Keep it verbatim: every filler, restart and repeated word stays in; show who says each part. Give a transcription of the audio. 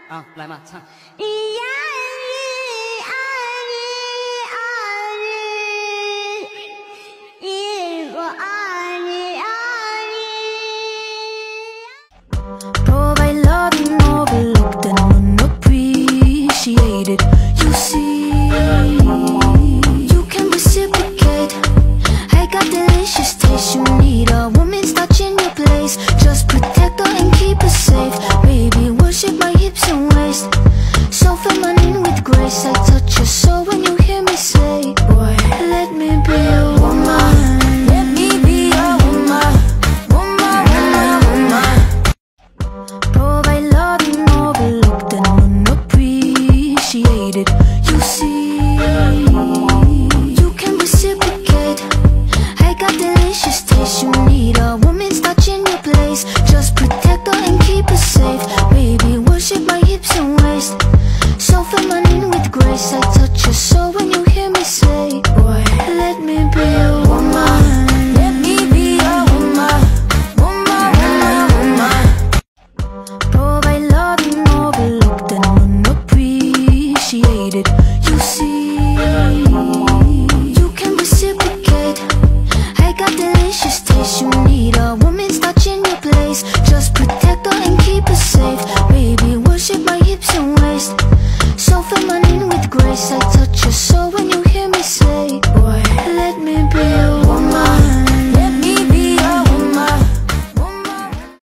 Speaker 1: 啊，来嘛，唱。
Speaker 2: 咿呀咿呀咿呀咿，一个啊咿啊咿。Provide loving overlooked and unappreciated. You see, you can reciprocate. I got delicious taste. You need a woman's touch in your place. Just protect her and keep her safe. Baby, worship my hips and waist. So feminine with grace. I touch your soul when you hear me say, boy, let me be a woman. Let me be a woman. Woman, woman, woman. Provide loving overlooked and unappreciated. You see, you can reciprocate. I got delicious taste. You need a woman's touch in your place. Just protect her and keep her safe. Baby, worship my hips and waist. So feminine with grace. I touch your soul when you hear me say, boy, let me be a woman. Let me be a woman. Woman, woman, woman. Provide loving overlooked and unappreciated. You see, you can reciprocate. I got delicious taste. You need a woman's touch in your place. Just protect her and keep her safe. Baby, worship my hips and waist. So feminine with grace. I touch your soul when you